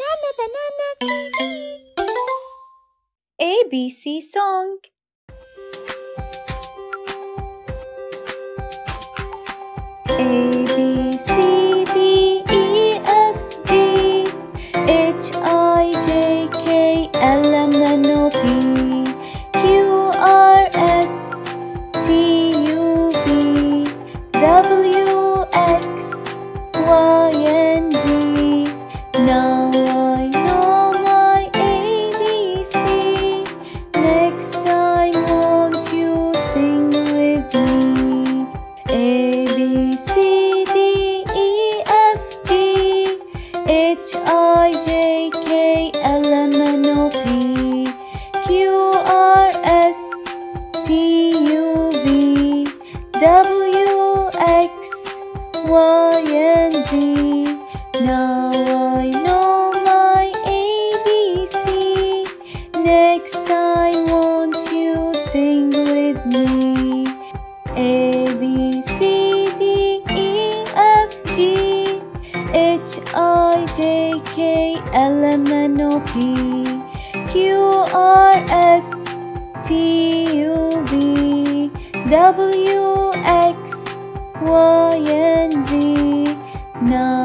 Banana, banana TV. ABC song. A, B, C, D, E, F, G, H, I, J, K, L, M, N, O, P, Q, R, S, T, U, V, W, X, Y, and Z. Now I know my ABC. Next time won't you sing with me? A, B, C, D, E, F, G, H, I, J, K, L, M, N, O, P, Q, R, S, T, U, V, W, X, Y, and Z. Now I know my ABC. Next time won't you sing with me? A, B, C, D, E, F, G, H, I, J, K, L, M, N, O, P, Q, R, S, T, U, V, W, X, Y, and Z. Now